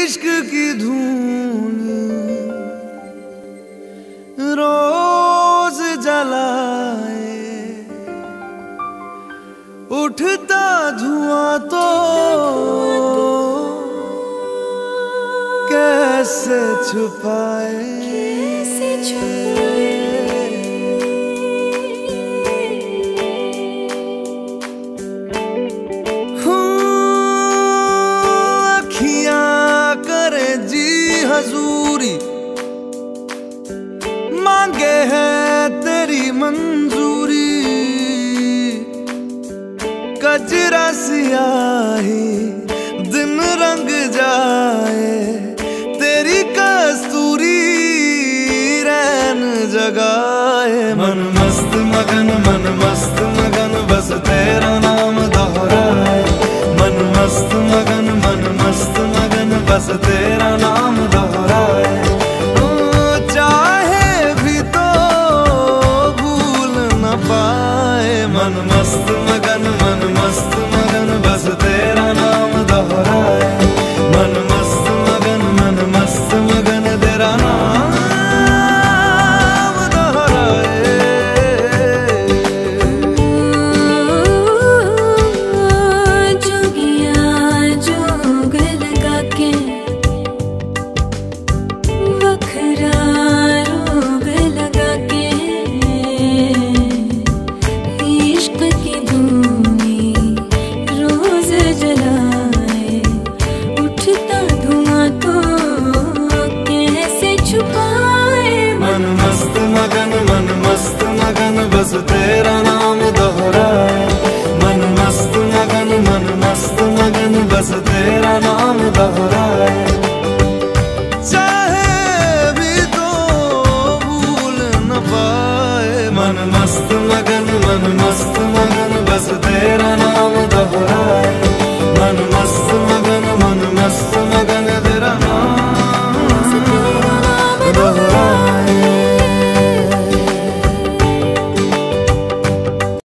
इश्क की धून रोज जलाए, उठता धुआं तो कैसे छुपाए। अखियां करे जी हजूरी, मांगे है तेरी मंजूरी। कजरा सियाही दिन रंग जाए, तेरी कस्तूरी रैन जगाए। मन मस्त मगन बस तेरा नाम दोहराए। मन मस्त मगन बस तेरा नाम दोहराए। चाहे भी तो भूल न पाए। मन मस्त मगन बस तेरा नाम दोहराए। मन मस्त मगन तेरा नाम दोहराए। जोगिया जोग लगा के वखरा रोग लगा के, इश्क की धूनी रोज जलाए, उठता धुआं तो कैसे छुपाए। मन मस्त मगन बस तेरा नाम दोहराए। मन मस्त मगन बस तेरा नाम दोहराए।